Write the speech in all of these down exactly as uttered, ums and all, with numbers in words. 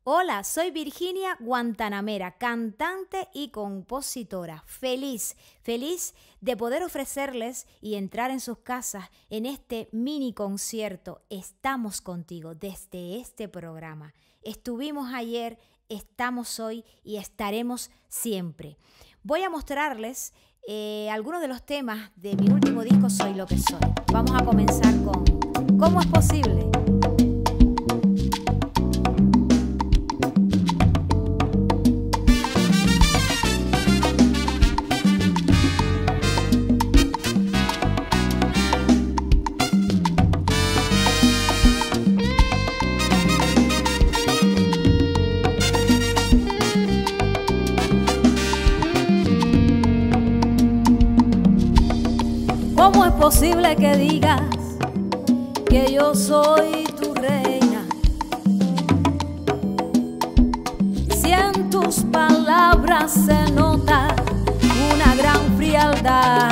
Hola, soy Virginia Guantanamera, cantante y compositora. Feliz, feliz de poder ofrecerles y entrar en sus casas en este mini concierto. Estamos contigo desde este programa. Estuvimos ayer, estamos hoy y estaremos siempre. Voy a mostrarles eh, algunos de los temas de mi último disco, Soy lo que soy. Vamos a comenzar con ¿Cómo es posible? ¿Cómo es posible que digas que yo soy tu reina? Si en tus palabras se nota una gran frialdad.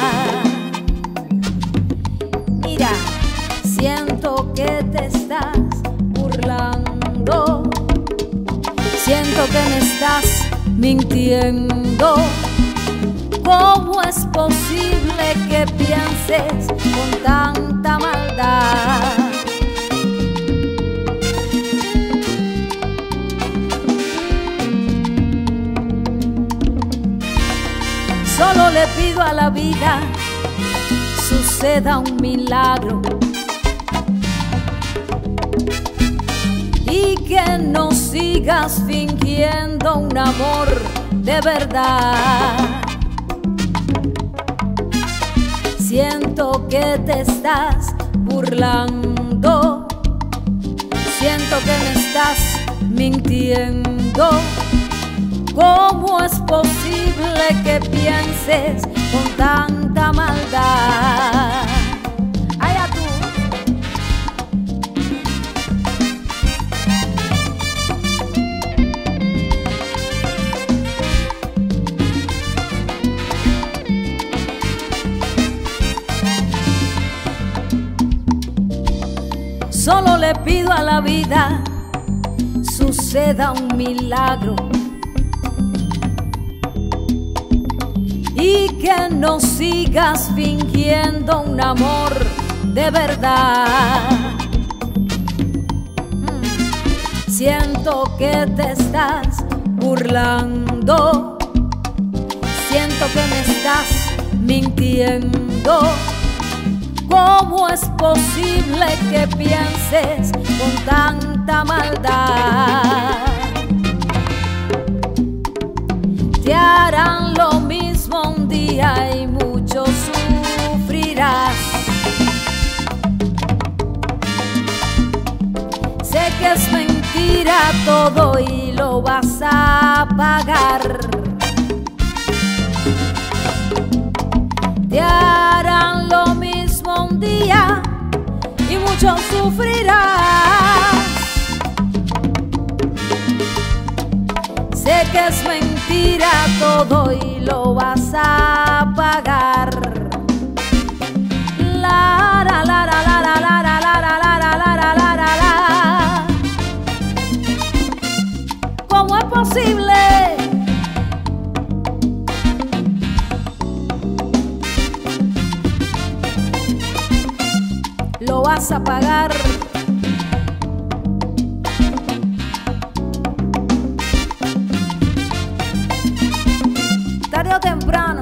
Mira, siento que te estás burlando, siento que me estás mintiendo. ¿Cómo es posible que pienses con tanta maldad? Solo le pido a la vida suceda un milagro y que no sigas fingiendo un amor de verdad. Siento que te estás burlando, siento que me estás mintiendo. ¿Cómo es posible que pienses con tanta maldad? ¡Allá tú! Solo le pido a la vida suceda un milagro y que no sigas fingiendo un amor de verdad. Mm. Siento que te estás burlando, siento que me estás mintiendo. ¿Cómo es posible que pienses con tanta maldad? Te harán lo mismo un día y mucho sufrirás. Sé que es mentira todo y lo vas a pagar. Te harán lo mismo un día y mucho sufrirás. Sé que es mentira todo y lo vas a pagar. La la la la la la la la la la la la la la la la. ¿Cómo es posible? Lo vas a pagar. Tarde o temprano.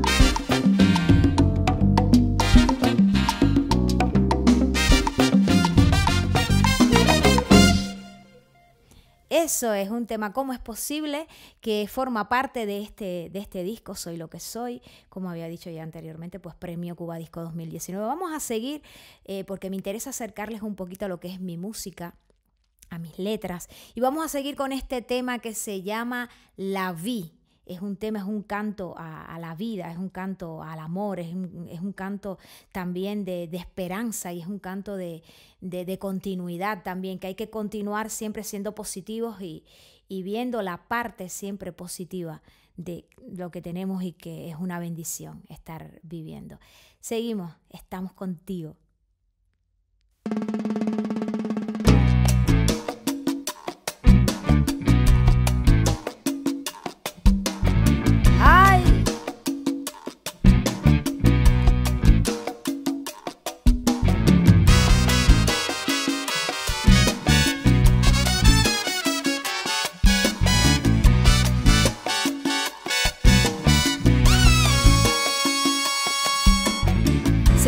Eso es un tema, ¿cómo es posible?, que forma parte de este, de este disco, Soy lo que soy, como había dicho ya anteriormente, pues Premio Cuba Disco dos mil diecinueve. Vamos a seguir eh, porque me interesa acercarles un poquito a lo que es mi música, a mis letras, y vamos a seguir con este tema que se llama La Vie. Es un tema, es un canto a, a la vida, es un canto al amor, es un, es un canto también de, de esperanza y es un canto de, de, de continuidad también, que hay que continuar siempre siendo positivos y, y viendo la parte siempre positiva de lo que tenemos y que es una bendición estar viviendo. Seguimos, estamos contigo.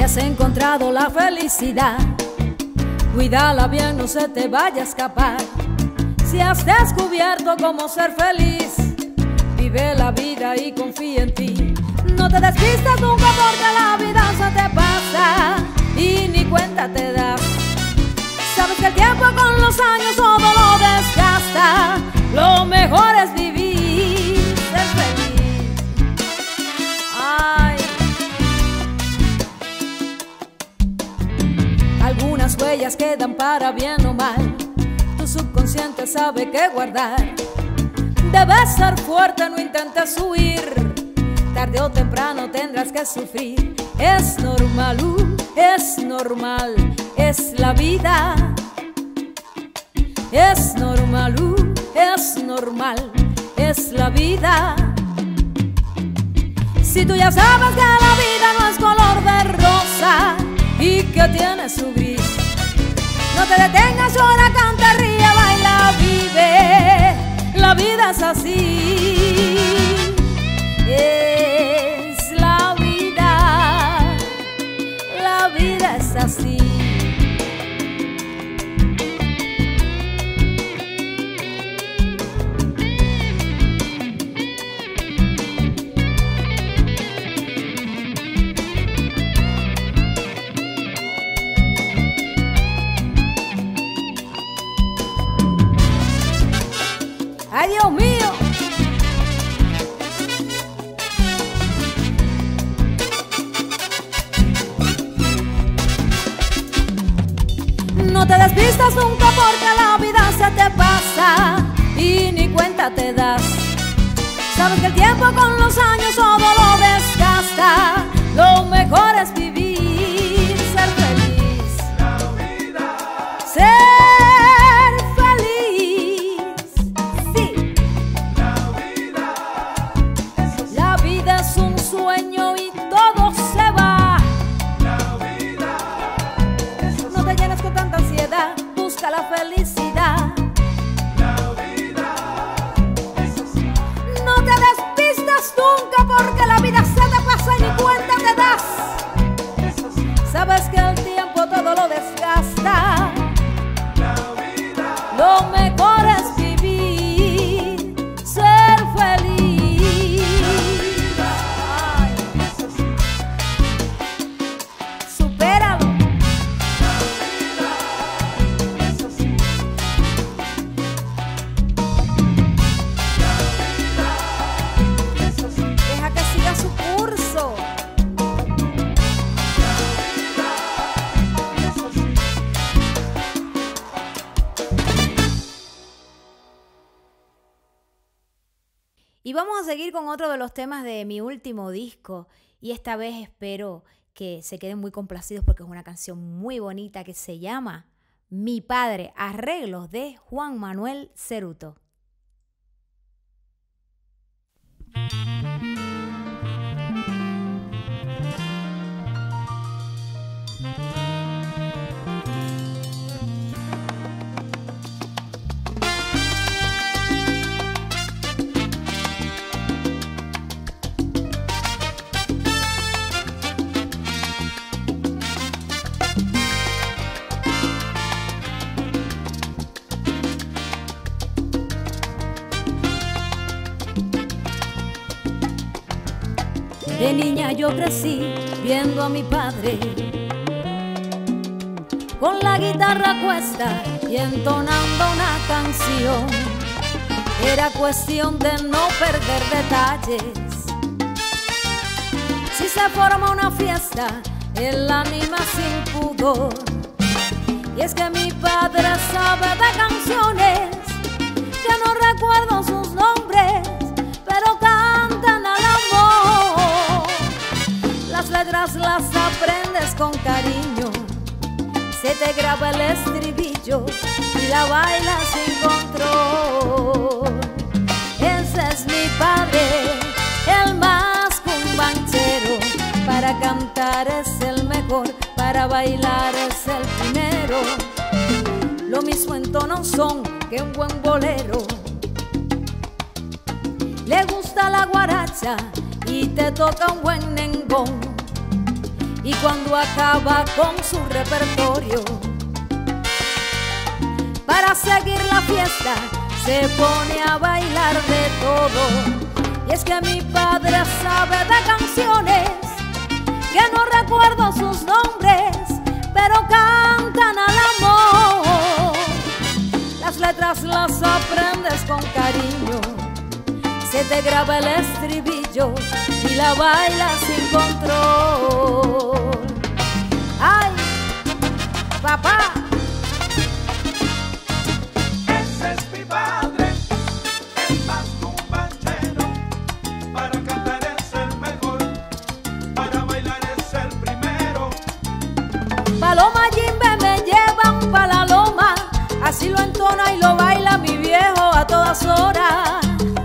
has encontrado la felicidad, cuídala bien, no se te vaya a escapar. Si has descubierto cómo ser feliz, vive la vida y confía en ti. No te despistes nunca porque la vida se te pasa y ni cuenta te das. Sabes que el tiempo con los años todo lo desgasta. Lo mejor es vivir, ser feliz. Ay. Algunas huellas quedan para bien o mal. Tu subconsciente sabe qué guardar. Debes ser fuerte, no intentes huir. Tarde o temprano tendrás que sufrir. Es normal, uh, es normal, es la vida. Es normal, uh, es normal, es la vida. Si tú ya sabes que la vida no es color de rosa y que tiene su gris, no te detengas, llora, canta, ríe, baila, vive. La vida es así. Es la vida. La vida es así. ¡Ay, Dios mío! No te despistas nunca porque la vida se te pasa y ni cuenta te das. Sabes que el tiempo con los años todo lo desgasta. Lo mejor es vivir, ser feliz. La vida. Ser la felicidad. La vida es así. No te despistas nunca porque la vida se te pasa y ni cuenta te das. Es así. Sabes que el tiempo todo lo desgasta. La vida. Lo mejor es vivir, ser feliz. La vida es así. Supéralo. Y vamos a seguir con otro de los temas de mi último disco. Y esta vez espero que se queden muy complacidos porque es una canción muy bonita que se llama Mi Padre, arreglos de Juan Manuel Ceruto. De niña yo crecí viendo a mi padre con la guitarra a cuesta y entonando una canción. Era cuestión de no perder detalles. Si se forma una fiesta, él la anima sin pudor. Y es que mi padre sabe de canciones que no recuerdo sus nombres, pero cantan al amor. Las letras las aprendes con cariño, se te graba el estribillo y la bailas sin control. Ese es mi padre, el más cumbanchero. Para cantar es el mejor, para bailar es el primero. Lo mismo en tono son que un buen bolero. Le gusta la guaracha y te toca un buen nengón. y cuando acaba con su repertorio, para seguir la fiesta se pone a bailar de todo. Y es que mi padre sabe de canciones que no recuerdo sus nombres, pero cantan al amor. Las letras las aprendes con cariño, se te graba el estribillo y la bailas sin control. ¡Ay, papá! Ese es mi padre, el más cumbanchero. Para cantar es el mejor, para bailar es el primero. Paloma Jimbe me llevan pa' la loma, así lo entona y lo baila mi viejo a todas horas.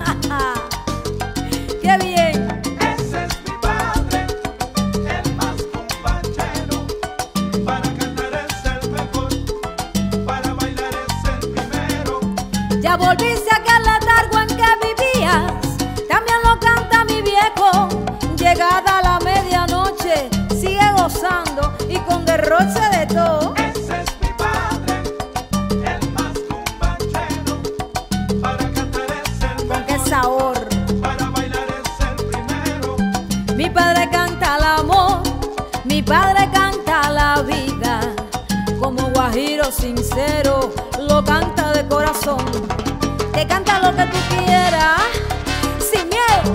¡Qué bien! Ese es mi padre, el más cumbanchero. Para cantar es el mejor, para bailar es el primero. Ya volviste a aquel letargo en que vivías, también lo canta mi viejo. Llegada la medianoche, sigue gozando y con derroche de todo. Ese es mi padre, el más cumbanchero. Para cantar es el Con qué mejor, sabor. para bailar es el primero. Mi padre canta el amor, mi padre canta la vida, como guajiro sincero, lo canta de corazón. Te canta lo que tú quieras, sin miedo.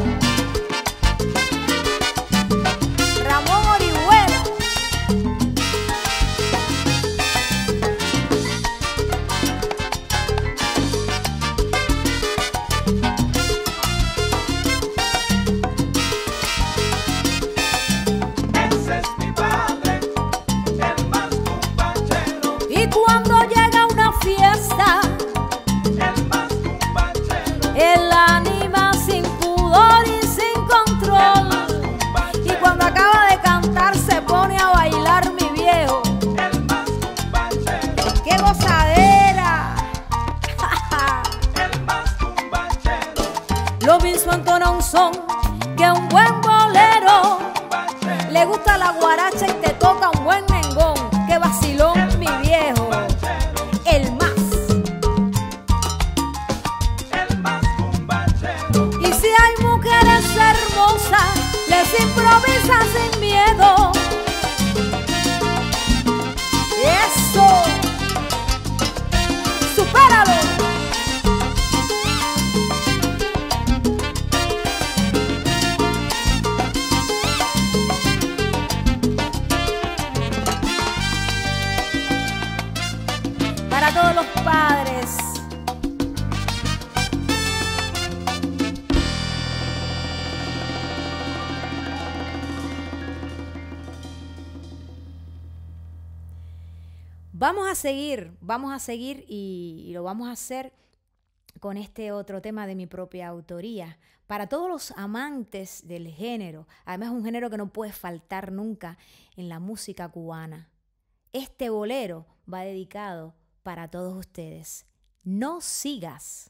Ramón Orihuela. Ese es mi padre, el más cumbanchero. Y cuando llega una fiesta, El más cumbanchero, él anima sin pudor y sin control. Y cuando acaba de cantar se pone a bailar mi viejo. el más cumbanchero, ¡Qué gozadera! el más cumbanchero, Lo mismo entona un son que un buen bolero. cumbanchero, Le gusta la guaracha y te toca un buen nengón. ¡Qué vacilón, mi viejo! El más. el más cumbanchero, Y si hay mujeres hermosas, les improvisa sin miedo. ¡Eso! ¡Supéralo! Para todos los padres. Vamos a seguir, vamos a seguir y, y lo vamos a hacer con este otro tema de mi propia autoría. Para todos los amantes del género, además es un género que no puede faltar nunca en la música cubana. Este bolero va dedicado para todos ustedes. No sigas.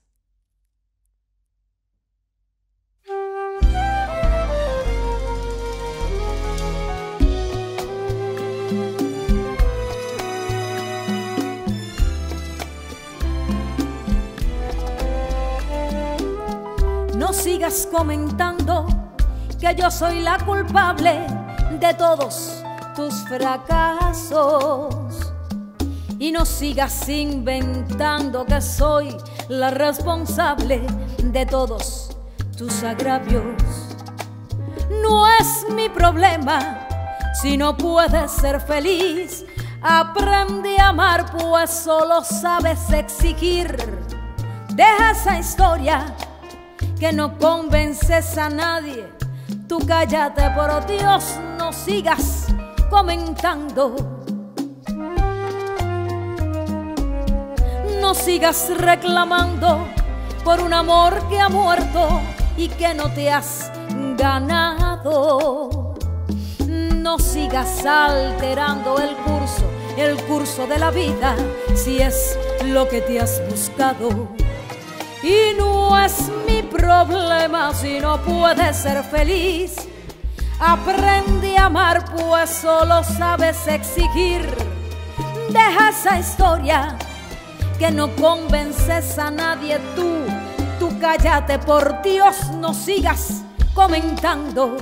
No sigas comentando que yo soy la culpable de todos tus fracasos. Y no sigas inventando que soy la responsable de todos tus agravios. No es mi problema si no puedes ser feliz. Aprende a amar, pues solo sabes exigir. Deja esa historia que no convences a nadie. Tú cállate, por Dios, no sigas comentando. No sigas reclamando por un amor que ha muerto y que no te has ganado. No sigas alterando el curso, el curso de la vida, si es lo que te has buscado. Y no es mi problema si no puedes ser feliz. Aprende a amar, pues solo sabes exigir. Deja esa historia que no convences a nadie. Tú, tú cállate, por Dios, no sigas comentando.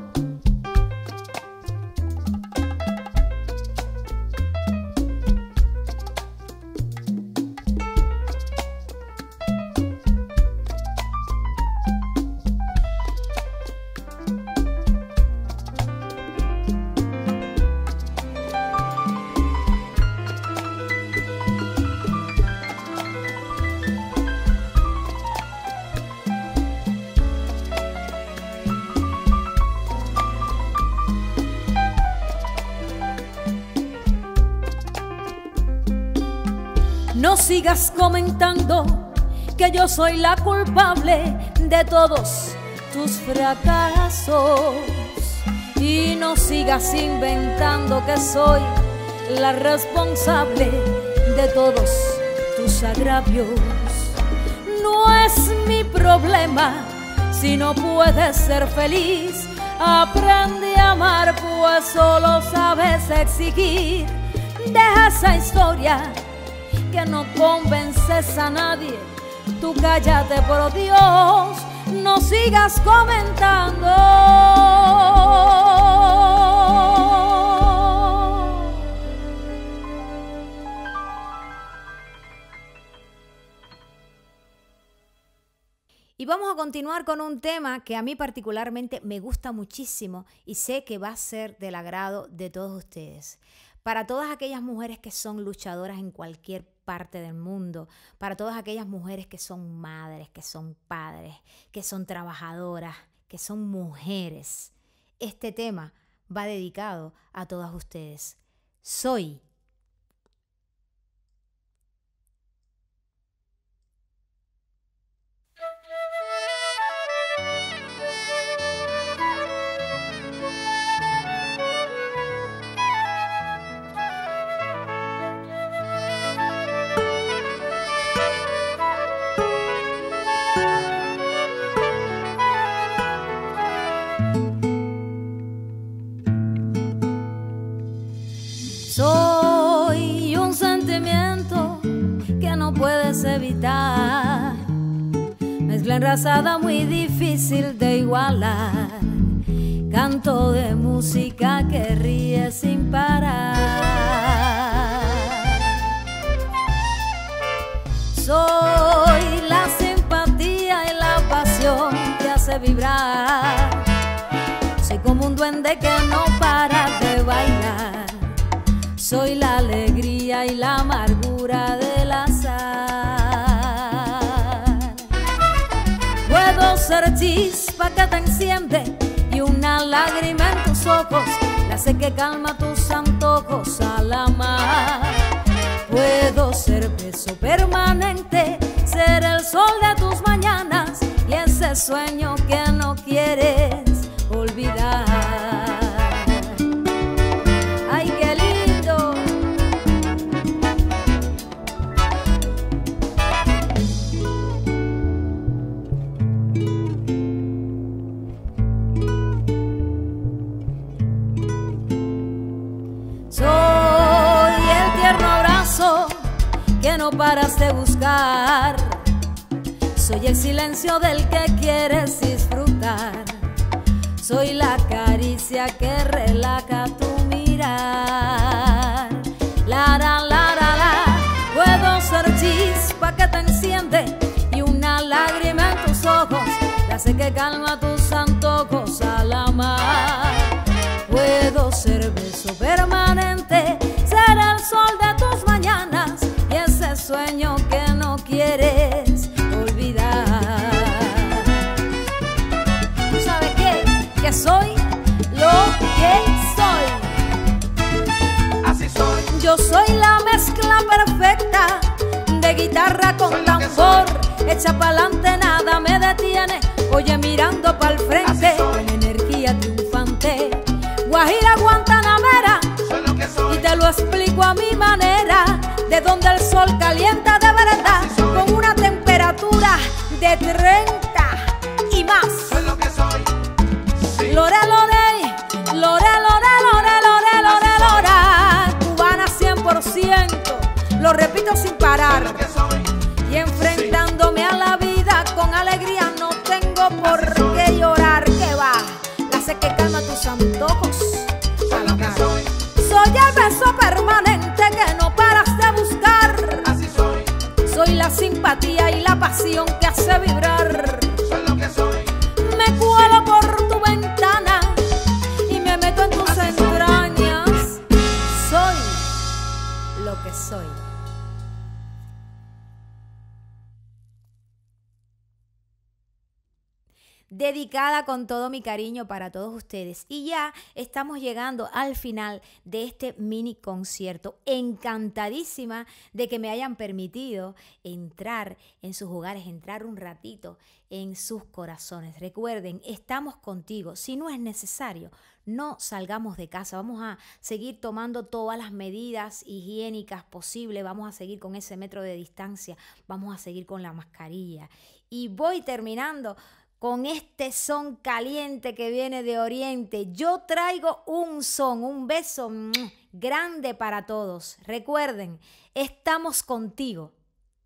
No sigas comentando que yo soy la culpable de todos tus fracasos. Y no sigas inventando que soy la responsable de todos tus agravios. No es mi problema si no puedes ser feliz. Aprende a amar, pues solo sabes exigir. Deja esa historia que no convences a nadie. Tú cállate, por Dios, no sigas comentando. Y vamos a continuar con un tema que a mí particularmente me gusta muchísimo y sé que va a ser del agrado de todos ustedes. Para todas aquellas mujeres que son luchadoras en cualquier parte del mundo, para todas aquellas mujeres que son madres, que son padres, que son trabajadoras, que son mujeres, este tema va dedicado a todas ustedes. Soy. Soy un sentimiento que no puedes evitar, mezcla enrasada muy difícil de igualar, canto de música que ríe sin parar. Soy la simpatía y la pasión que hace vibrar, soy como un duende que no para de bailar. Soy la alegría y la amargura del azar. Puedo ser chispa que te enciende y una lágrima en tus ojos, la sé que calma tus antojos al amar. Puedo ser beso permanente, ser el sol de tus mañanas y ese sueño que no quieres olvidar. Que no paras de buscar, soy el silencio del que quieres disfrutar, soy la caricia que relaja tu mirar. La, la, la, la, la. Puedo ser chispa que te enciende y una lágrima en tus ojos, la sé que calma tus antojos al amar. Puedo ser beso permanente, ser el sol de tus mañanas y ese sueño que no quieres olvidar. ¿Tú sabes qué? Que soy lo que soy. Así soy. Yo soy la mezcla perfecta de guitarra con tambor, hecha pa'lante, nada me detiene. Oye, mirando pa'l frente, con energía triunfante, guajira guantanamera, y te lo explico a mi manera, de donde el sol calienta de verdad, con una temperatura de treinta y más. Soy lo que soy. Sí. Lore, lore, lo repito sin parar. Lo que soy, Y enfrentándome a la vida con alegría, no tengo por qué llorar. Que va, la sé que calma tus antojos. soy lo que soy, Soy el beso permanente que no paras de buscar. así soy, Soy la simpatía y la pasión que hace vibrar. soy lo que soy, Me cuelo por tu ventana y me meto en tus Así soy. entrañas. Soy lo que soy. Dedicada con todo mi cariño para todos ustedes. Y ya estamos llegando al final de este mini concierto. Encantadísima de que me hayan permitido entrar en sus hogares, entrar un ratito en sus corazones. Recuerden, estamos contigo. Si no es necesario, no salgamos de casa. Vamos a seguir tomando todas las medidas higiénicas posibles. Vamos a seguir con ese metro de distancia. Vamos a seguir con la mascarilla. Y voy terminando con este son caliente que viene de Oriente. Yo traigo un son, un beso mm, grande para todos. Recuerden, estamos contigo.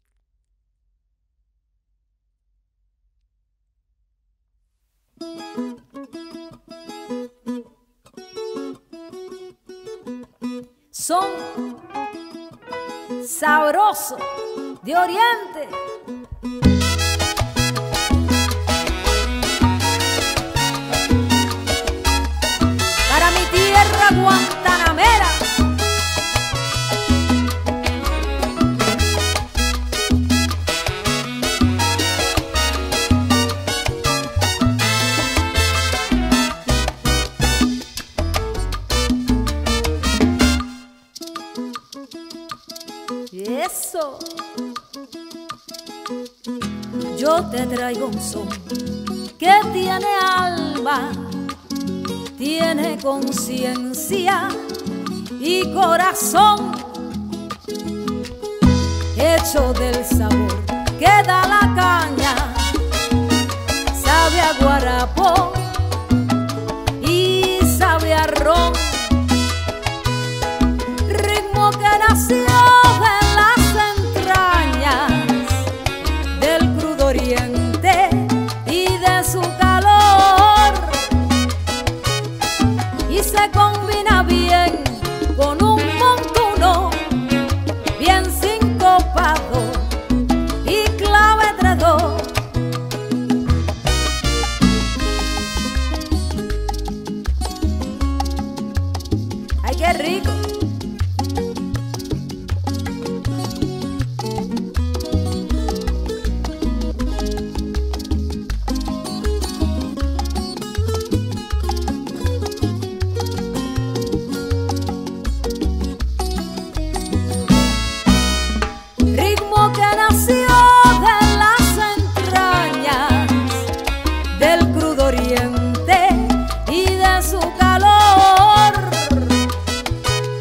Son sabroso de Oriente. Para mi tierra guantanamera. Eso. Yo te traigo un son que tiene alma, tiene conciencia y corazón, hecho del sabor que da la caña, sabe a guarapo y sabe a ron, ritmo que nació de las entrañas del crudo oriente y de su calor, y se combina bien con un montuno bien sincopado y clave tres dos. ¡Ay, qué rico! Ritmo que nació de las entrañas del crudo oriente y de su calor,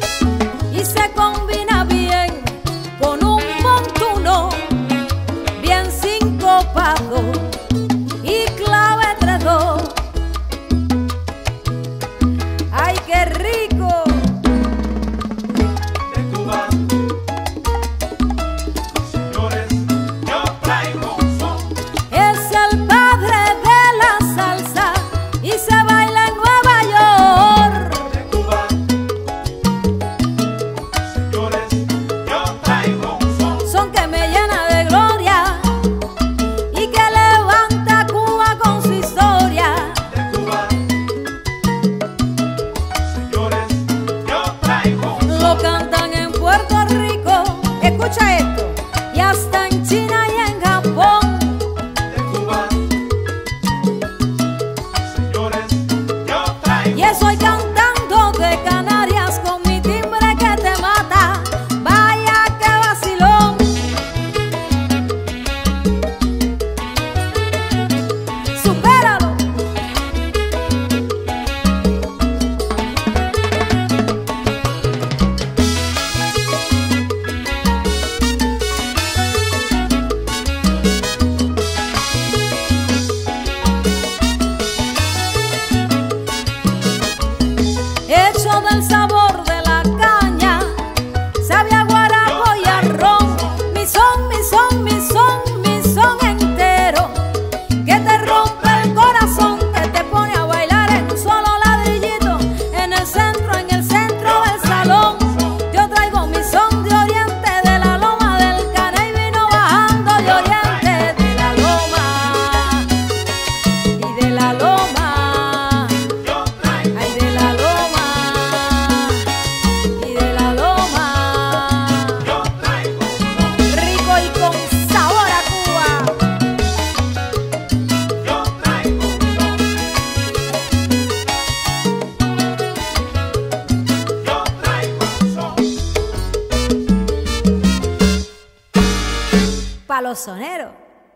los soneros.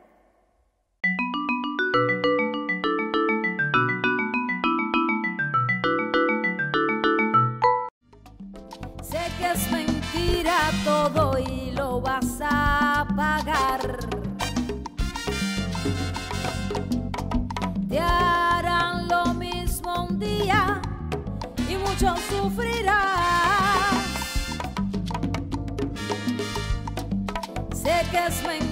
Sé que es mentira todo y lo vas a pagar. Te harán lo mismo un día y mucho sufrirás. Sé que es mentira